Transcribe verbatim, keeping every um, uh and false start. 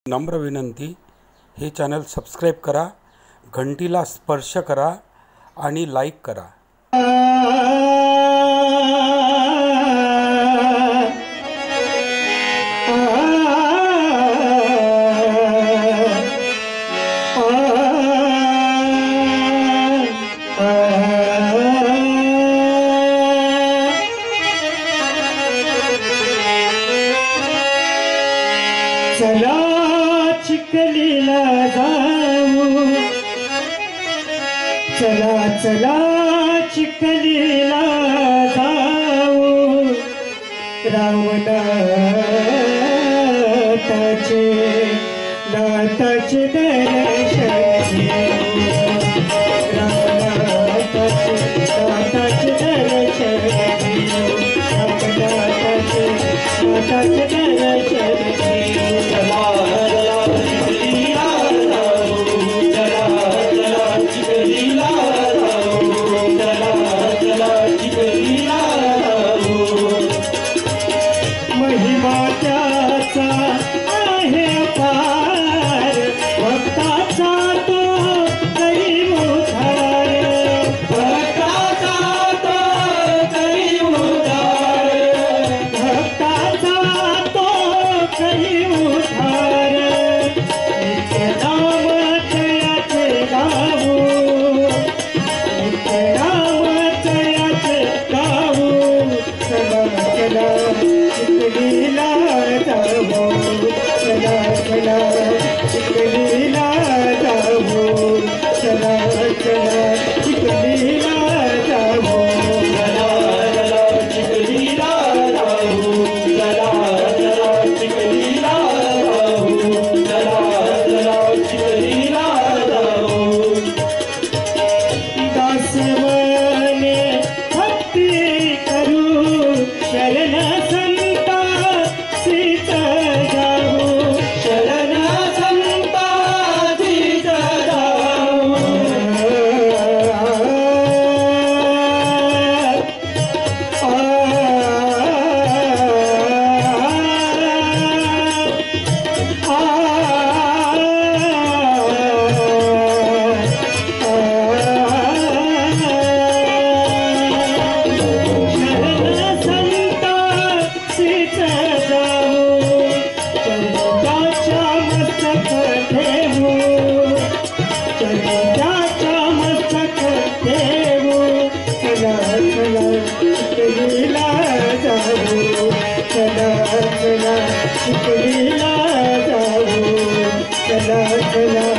नम्र विनंती, हे चॅनल सबस्क्राइब करा, घंटीला स्पर्श करा आणि लाईक करा। चला चिखलीला जाऊ, चला चला चिखलीला जाऊ, रामनाथाचे नाथाचे दर्शन घेऊ, रामनाथाचे नाथाचे दर्शन घेऊ, रामनाथाचे नाथाचे दर्शन घेऊ। महिमा त्याचा आहे पार, भक्ताचा तो करी उद्धार, भक्ताचा तो करी उद्धार, भक्ताचा तो करी उद्धार। नित्य नाम तयाचे गाऊ, नित्य नाम तयाचे गाऊ, चला चला चिखलीला जाऊ, चला चला चिखलीला जाऊ, चला चला चिखलीला जाऊ, चला चला चिखलीला जाऊ, चला चला चिखलीला जाऊ, चला चला चिखलीला जाऊ। दासवने भक्ती करू, शरण संता सीत जाऊ, शरण संता सीत जाऊ। चिखलीला जाऊ, चला चला चिखलीला जाऊ, चला चला